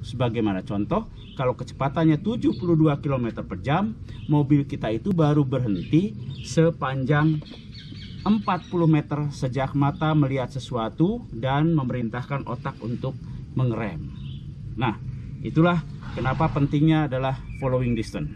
Sebagaimana contoh, kalau kecepatannya 72 km per jam, mobil kita itu baru berhenti sepanjang 40 meter sejak mata melihat sesuatu dan memerintahkan otak untuk mengerem. Nah, itulah kenapa pentingnya adalah following distance.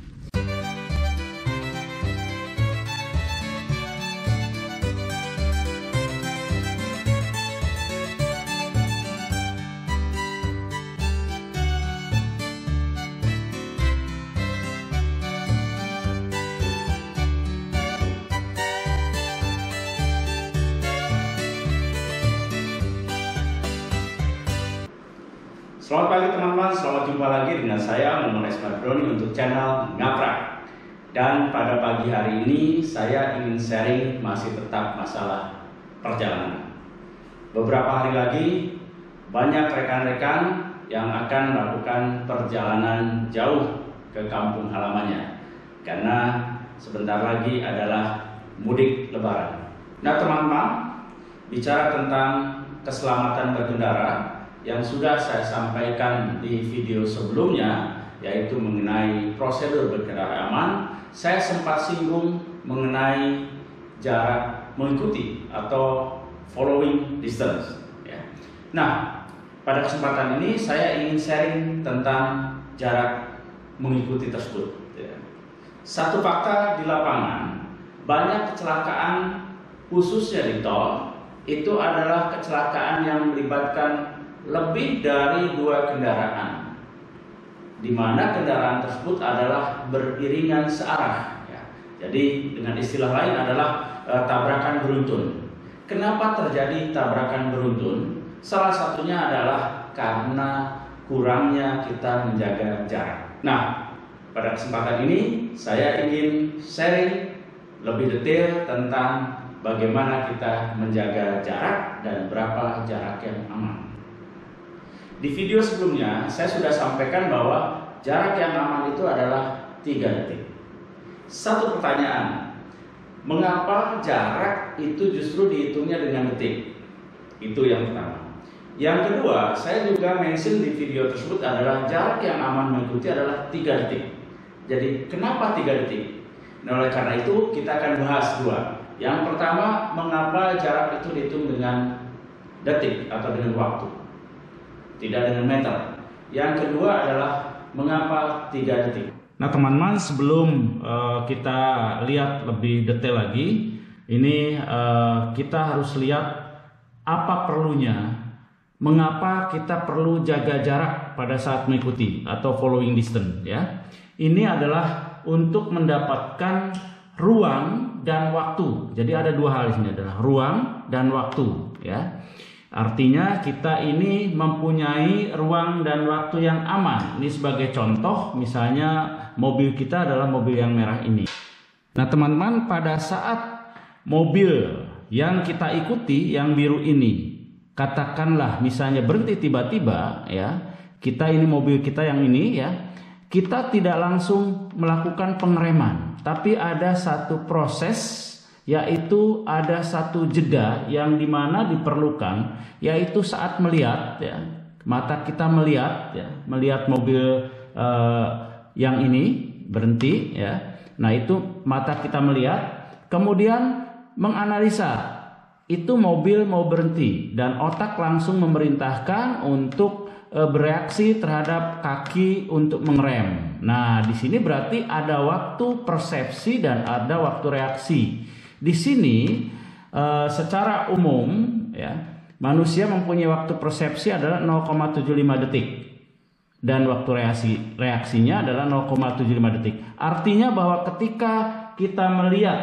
Selamat pagi teman-teman, selamat jumpa lagi dengan saya Muhammad Esmadroni untuk channel Ngaprak. Dan pada pagi hari ini saya ingin sharing masih tetap masalah perjalanan. Beberapa hari lagi banyak rekan-rekan yang akan melakukan perjalanan jauh ke kampung halamannya, karena sebentar lagi adalah mudik lebaran. Nah teman-teman, bicara tentang keselamatan berkendara yang sudah saya sampaikan di video sebelumnya, yaitu mengenai prosedur berkendara aman, saya sempat singgung mengenai jarak mengikuti atau following distance. Nah, pada kesempatan ini saya ingin sharing tentang jarak mengikuti tersebut. Satu fakta di lapangan, banyak kecelakaan khususnya di tol itu adalah kecelakaan yang melibatkan lebih dari 2 kendaraan, di mana kendaraan tersebut adalah beriringan searah. Jadi dengan istilah lain adalah tabrakan beruntun. Kenapa terjadi tabrakan beruntun? Salah satunya adalah karena kurangnya kita menjaga jarak. Nah, pada kesempatan ini saya ingin sharing lebih detail tentang bagaimana kita menjaga jarak dan berapa jarak yang aman. Di video sebelumnya saya sudah sampaikan bahwa jarak yang aman itu adalah 3 detik. Satu pertanyaan, mengapa jarak itu justru dihitungnya dengan detik? Itu yang pertama. Yang kedua, saya juga mention di video tersebut adalah jarak yang aman mengikuti adalah 3 detik. Jadi kenapa 3 detik? Nah, oleh karena itu kita akan bahas 2. Yang pertama, mengapa jarak itu dihitung dengan detik atau dengan waktu, tidak dengan meter. Yang kedua adalah mengapa 3 detik. Nah teman-teman, sebelum kita lihat lebih detail lagi, ini kita harus lihat apa perlunya, mengapa kita perlu jaga jarak pada saat mengikuti atau following distance. Ini adalah untuk mendapatkan ruang dan waktu. Jadi ada 2 hal di sini, adalah ruang dan waktu. Artinya kita ini mempunyai ruang dan waktu yang aman. Ini sebagai contoh, misalnya mobil kita adalah mobil yang merah ini. Nah teman-teman, pada saat mobil yang kita ikuti yang biru ini, katakanlah misalnya berhenti tiba-tiba, kita ini mobil kita yang ini, kita tidak langsung melakukan pengereman, tapi ada satu proses, yaitu ada satu jeda yang dimana diperlukan, yaitu saat melihat, mata kita melihat, melihat mobil yang ini berhenti, Nah itu mata kita melihat, kemudian menganalisa itu mobil mau berhenti, dan otak langsung memerintahkan untuk bereaksi terhadap kaki untuk mengerem. Nah di sini berarti ada waktu persepsi dan ada waktu reaksi. Di sini secara umum manusia mempunyai waktu persepsi adalah 0,75 detik dan waktu reaksinya adalah 0,75 detik. Artinya bahwa ketika kita melihat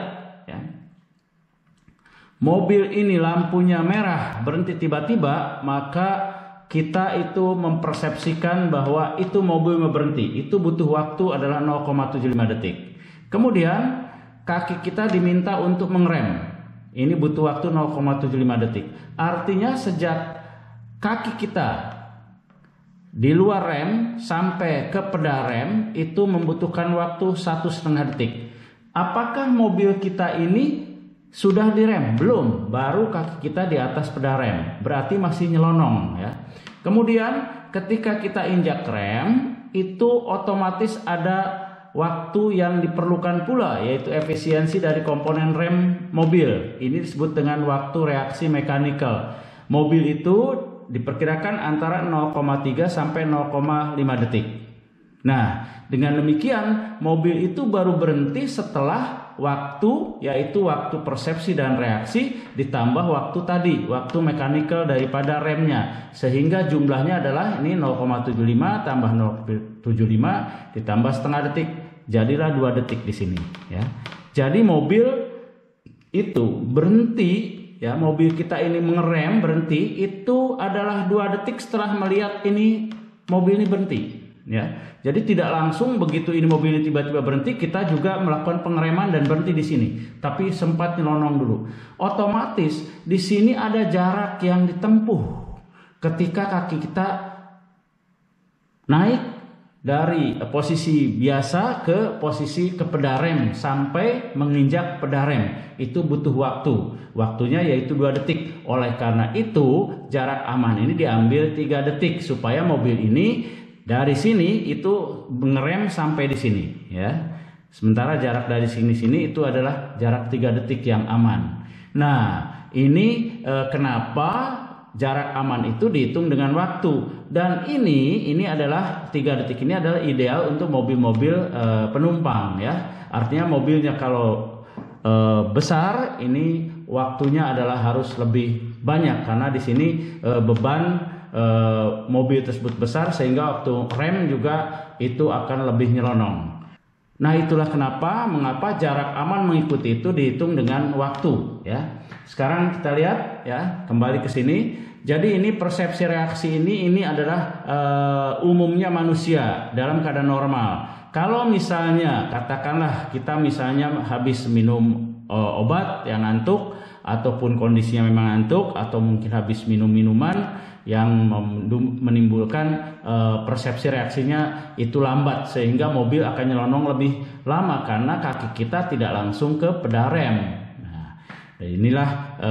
mobil ini lampunya merah berhenti tiba-tiba, maka kita itu mempersepsikan bahwa itu mobil mau berhenti. Itu butuh waktu adalah 0,75 detik. Kemudian kaki kita diminta untuk mengerem. Ini butuh waktu 0,75 detik. Artinya sejak kaki kita di luar rem sampai ke pedal rem itu membutuhkan waktu 1,5 detik. Apakah mobil kita ini sudah direm? Belum, baru kaki kita di atas pedal rem. Berarti masih nyelonong. Kemudian ketika kita injak rem itu otomatis ada waktu yang diperlukan pula, yaitu efisiensi dari komponen rem mobil. Ini disebut dengan waktu reaksi mekanikal. Mobil itu diperkirakan antara 0,3 sampai 0,5 detik. Nah, dengan demikian mobil itu baru berhenti setelah waktu, yaitu waktu persepsi dan reaksi ditambah waktu tadi, waktu mekanikal daripada remnya, sehingga jumlahnya adalah ini 0,75 tambah 0,75 ditambah setengah detik, jadilah 2 detik di sini ya. Jadi mobil itu berhenti ya, mobil kita ini mengerem berhenti itu adalah 2 detik setelah melihat ini mobil ini berhenti ya. Jadi tidak langsung begitu ini mobil ini tiba-tiba berhenti kita juga melakukan pengereman dan berhenti di sini, tapi sempat nyelonong dulu. Otomatis di sini ada jarak yang ditempuh ketika kaki kita naik dari posisi biasa ke posisi ke pedal rem sampai menginjak pedal rem. Itu butuh waktu. Waktunya yaitu 2 detik. Oleh karena itu jarak aman ini diambil 3 detik supaya mobil ini dari sini itu mengerem sampai di sini ya. Sementara jarak dari sini itu adalah jarak 3 detik yang aman. Nah, ini kenapa jarak aman itu dihitung dengan waktu. Dan ini adalah 3 detik ini adalah ideal untuk mobil-mobil penumpang ya. Artinya mobilnya kalau besar ini waktunya adalah harus lebih banyak karena di sini beban mobil tersebut besar sehingga waktu rem juga itu akan lebih nyelonong. Nah, itulah mengapa jarak aman mengikuti itu dihitung dengan waktu ya. Sekarang kita lihat ya, kembali ke sini. Jadi ini persepsi reaksi ini adalah umumnya manusia dalam keadaan normal. Kalau misalnya katakanlah kita misalnya habis minum obat yang ngantuk ataupun kondisinya memang ngantuk atau mungkin habis minum minuman yang menimbulkan persepsi reaksinya itu lambat sehingga mobil akan nyelonong lebih lama karena kaki kita tidak langsung ke pedal rem. Nah, inilah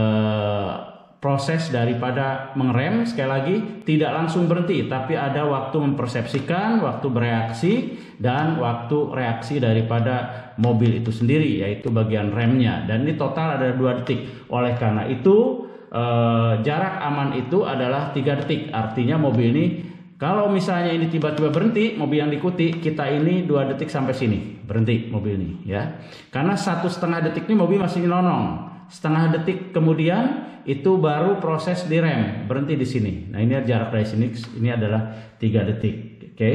proses daripada mengerem. Sekali lagi tidak langsung berhenti tapi ada waktu mempersepsikan, waktu bereaksi dan waktu reaksi daripada mobil itu sendiri yaitu bagian remnya, dan ini total ada 2 detik. Oleh karena itu jarak aman itu adalah 3 detik. Artinya mobil ini kalau misalnya ini tiba-tiba berhenti, mobil yang diikuti kita ini 2 detik sampai sini berhenti mobil ini ya. Karena 1,5 detik ini mobil masih nyelonong. Setengah detik kemudian itu baru proses direm, berhenti di sini. Nah, ini jarak dari sini ini adalah 3 detik. Oke.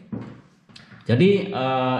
Jadi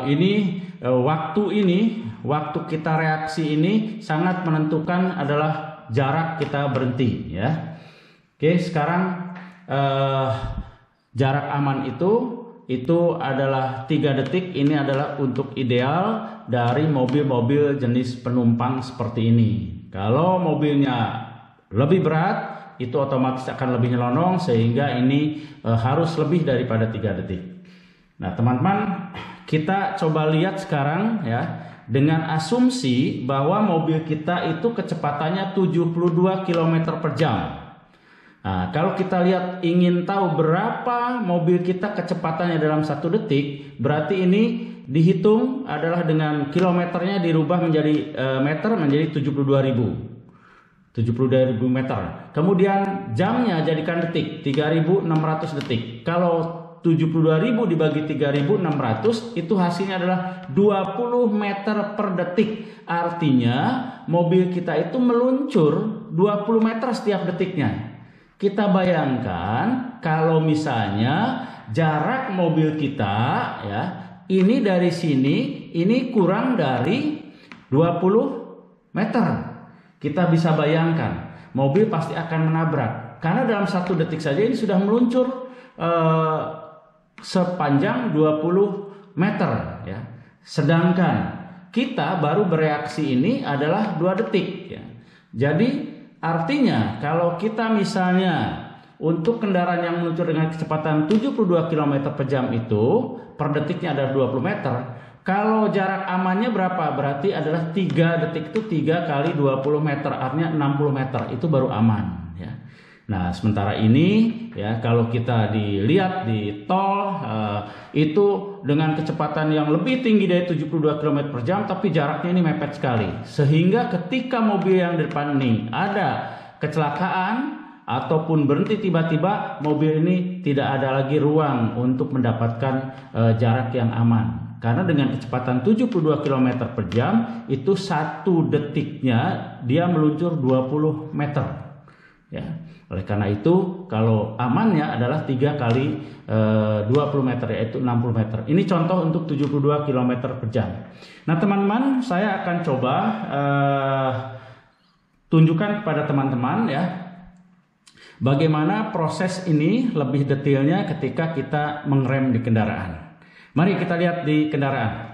waktu kita reaksi ini sangat menentukan adalah jarak kita berhenti ya. Oke, sekarang jarak aman itu adalah 3 detik. Ini adalah untuk ideal dari mobil-mobil jenis penumpang seperti ini. Kalau mobilnya lebih berat itu otomatis akan lebih nyelonong sehingga ini harus lebih daripada 3 detik. Nah, teman-teman, kita coba lihat sekarang ya, dengan asumsi bahwa mobil kita itu kecepatannya 72 km per jam. Nah, kalau kita lihat ingin tahu berapa mobil kita kecepatannya dalam 1 detik, berarti ini dihitung adalah dengan kilometernya dirubah menjadi meter menjadi 72.000 meter. Kemudian jamnya jadikan detik, 3.600 detik. Kalau 72.000 dibagi 3.600 itu hasilnya adalah 20 meter per detik. Artinya mobil kita itu meluncur 20 meter setiap detiknya. Kita bayangkan kalau misalnya jarak mobil kita ya, ini dari sini ini kurang dari 20 meter. Kita bisa bayangkan mobil pasti akan menabrak karena dalam 1 detik saja ini sudah meluncur sepanjang 20 meter ya. Sedangkan kita baru bereaksi ini adalah 2 detik ya. Jadi artinya kalau kita misalnya untuk kendaraan yang meluncur dengan kecepatan 72 km per jam itu per detiknya ada 20 meter. Kalau jarak amannya berapa? Berarti adalah 3 detik itu 3 kali 20 meter, artinya 60 meter. Itu baru aman ya. Nah, sementara ini ya kalau kita dilihat di tol itu dengan kecepatan yang lebih tinggi dari 72 km per jam, tapi jaraknya ini mepet sekali. Sehingga ketika mobil yang di depan ini ada kecelakaan ataupun berhenti tiba-tiba, mobil ini tidak ada lagi ruang untuk mendapatkan jarak yang aman. Karena dengan kecepatan 72 km per jam itu 1 detiknya dia meluncur 20 meter. Ya. Oleh karena itu, kalau amannya adalah 3 kali 20 meter, yaitu 60 meter. Ini contoh untuk 72 km per jam. Nah teman-teman, saya akan coba tunjukkan kepada teman-teman ya, bagaimana proses ini lebih detailnya ketika kita mengerem di kendaraan. Mari kita lihat di kendaraan.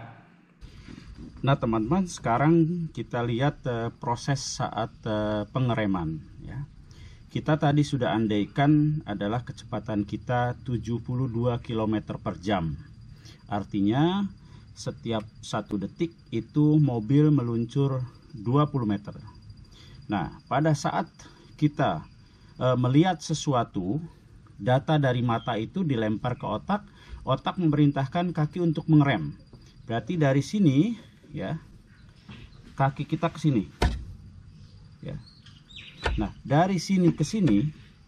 Nah teman-teman, sekarang kita lihat proses saat pengereman ya. Kita tadi sudah andaikan adalah kecepatan kita 72 km per jam. Artinya setiap 1 detik itu mobil meluncur 20 meter. Nah, pada saat kita melihat sesuatu, data dari mata itu dilempar ke otak, otak memerintahkan kaki untuk mengerem. Berarti dari sini ya, kaki kita ke sini. Ya. Nah, dari sini ke sini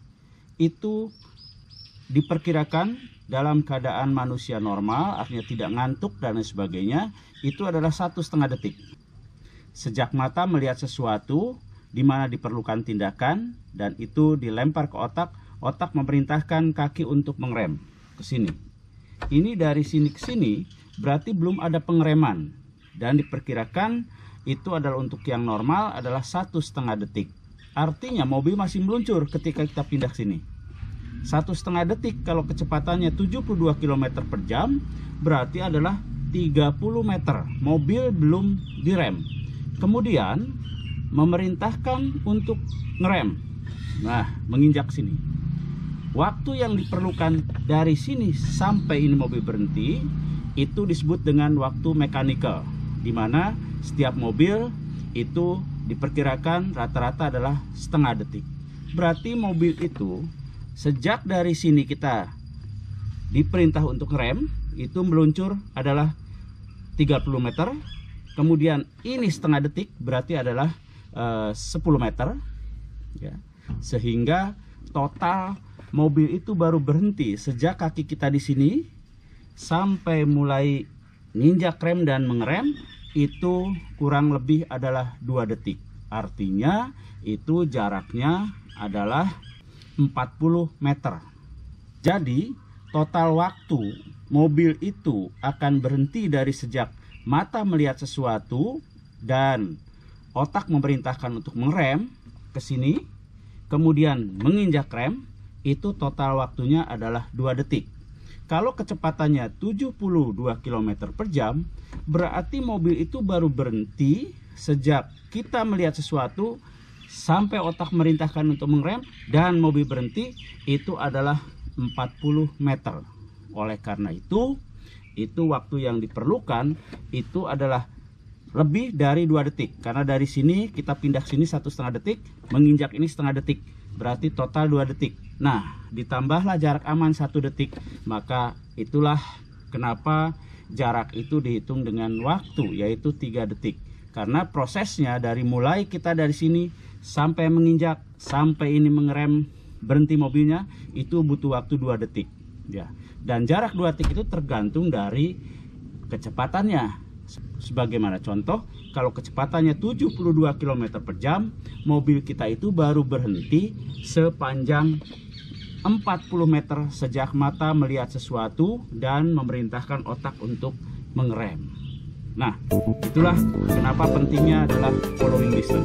itu diperkirakan dalam keadaan manusia normal, artinya tidak ngantuk dan lain sebagainya, itu adalah 1,5 detik. Sejak mata melihat sesuatu di mana diperlukan tindakan dan itu dilempar ke otak, otak memerintahkan kaki untuk mengerem ke sini. Ini dari sini ke sini berarti belum ada pengereman dan diperkirakan itu adalah untuk yang normal adalah 1,5 detik. Artinya mobil masih meluncur ketika kita pindah sini. 1,5 detik kalau kecepatannya 72 km per jam berarti adalah 30 meter. Mobil belum direm. Kemudian memerintahkan untuk ngerem. Nah, menginjak sini. Waktu yang diperlukan dari sini sampai ini mobil berhenti itu disebut dengan waktu mechanical, di mana setiap mobil itu diperkirakan rata-rata adalah 0,5 detik. Berarti mobil itu sejak dari sini kita diperintah untuk rem, itu meluncur adalah 30 meter. Kemudian ini 0,5 detik berarti adalah 10 meter. Ya. Sehingga total mobil itu baru berhenti sejak kaki kita di sini sampai mulai ninjak rem dan mengerem itu kurang lebih adalah 2 detik. Artinya itu jaraknya adalah 40 meter. Jadi total waktu mobil itu akan berhenti dari sejak mata melihat sesuatu dan otak memerintahkan untuk mengerem ke sini, kemudian menginjak rem, itu total waktunya adalah 2 detik. Kalau kecepatannya 72 km per jam, berarti mobil itu baru berhenti sejak kita melihat sesuatu sampai otak merintahkan untuk mengerem dan mobil berhenti itu adalah 40 meter. Oleh karena itu waktu yang diperlukan itu adalah lebih dari 2 detik. Karena dari sini kita pindah sini 1,5 detik, menginjak ini 0,5 detik. Berarti total 2 detik. Nah, ditambahlah jarak aman 1 detik, maka itulah kenapa jarak itu dihitung dengan waktu, yaitu 3 detik. Karena prosesnya dari mulai kita dari sini sampai menginjak, sampai ini mengerem, berhenti mobilnya, itu butuh waktu 2 detik. Ya. Dan jarak 2 detik itu tergantung dari kecepatannya. Sebagaimana contoh, kalau kecepatannya 72 km per jam, mobil kita itu baru berhenti sepanjang 40 meter sejak mata melihat sesuatu dan memerintahkan otak untuk mengerem. Nah, itulah kenapa pentingnya adalah following distance.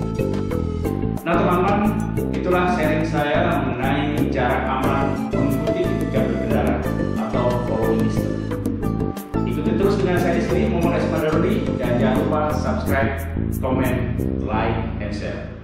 Nah teman-teman, itulah sharing saya mengenai jarak aman mengikuti ketika berkendara atau following distance. Ikuti terus dengan saya di sini, Muhammad Esmadarudi, dan jangan lupa subscribe, comment, like, and share.